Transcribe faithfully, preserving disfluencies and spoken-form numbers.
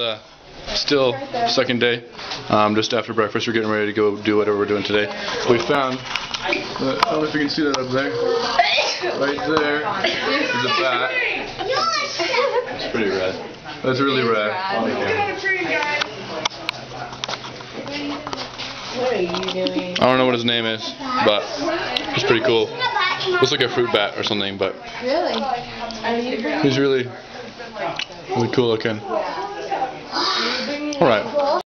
Uh, still second day. Um, just after breakfast, we're getting ready to go do whatever we're doing today. We found, uh, I don't know if you can see that up there. Right there is a bat. It's pretty rad. That's really rad. What are you doing? I don't know what his name is, but it's pretty cool. Looks like a fruit bat or something, but Really? Are you he's really, really cool looking. Alright.